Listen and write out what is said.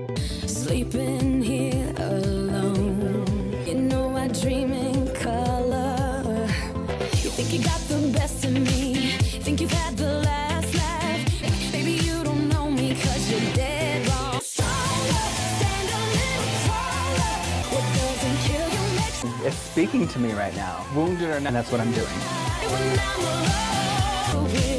Sleeping here alone. You know I dream in color. You think you got the best of me. Think you've had the last laugh. Baby, you don't know me 'cause you're dead wrong. Stronger, stand a little taller. What doesn't kill you makes you. It's speaking to me right now. Wounded or not, that's what I'm doing. When I'm alone with